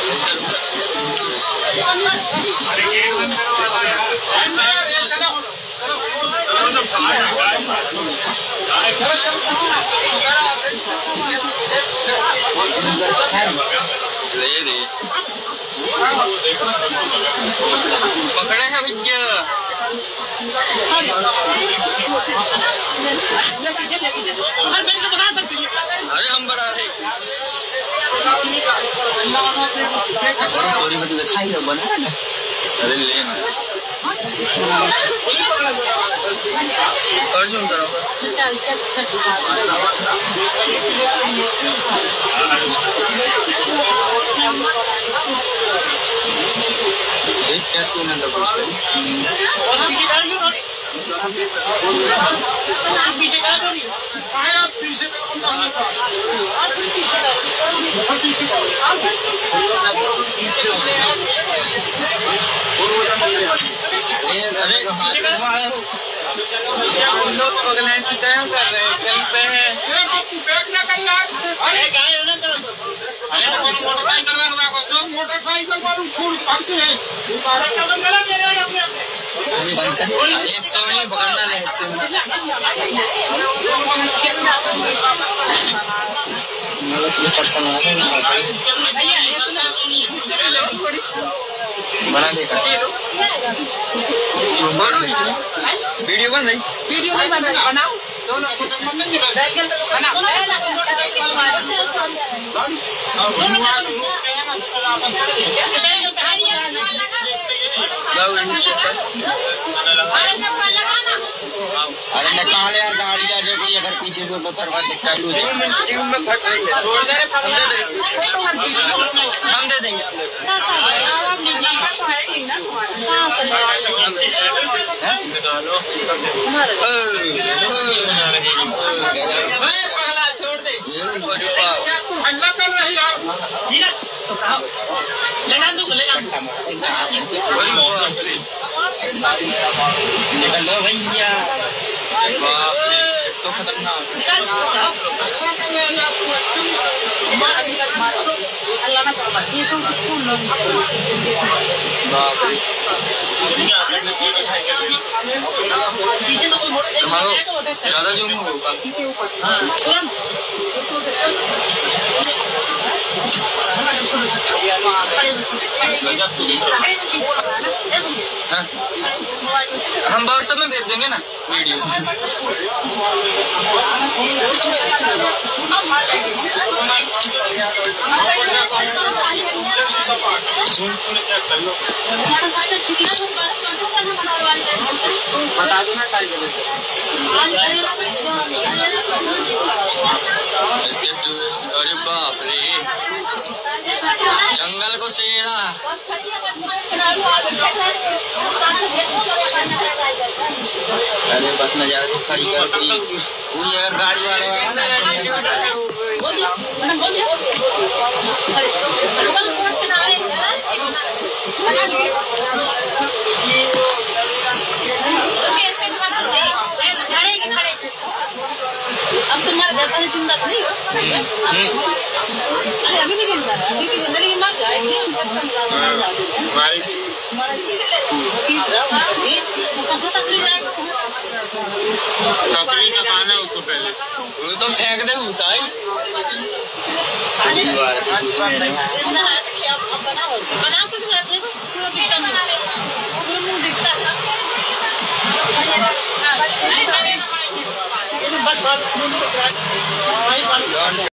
पकड़े हैं भैया। अरे हम बड़ा है चोरी में तो दिखाई ना बना। अरे लेना और जोन करो देख कैसे ना तो पूछ मोटरसाइकिल पर छोड़ पड़ते हैं पकड़ना बना देखा वीडियो बन रही वीडियो नहीं बन रही बनाओ दोनों अरे निकाले यार गाड़ी आ जाएगी अगर पीछे से तो करवा जीव में फट रही है हम दे देंगे छोड़ दे हल्ला कर रही है निकल लो भैया तो खतरनाक ज्यादा जूम होगा हम व्हाट्सएप में भेज देंगे ना वीडियो बता दो ना टाइम अरे बाप रे जंगल को शेरा अरे बस में जा तो खड़ी कर दी कोई अगर गाड़ी वाला अब तुम्हारा बेटा है जिंदा नहीं अरे अभी भी जिंदा है अभी की जिंदगी मर जाएगी उसको पहले वो तो फेंक दे भूसा बस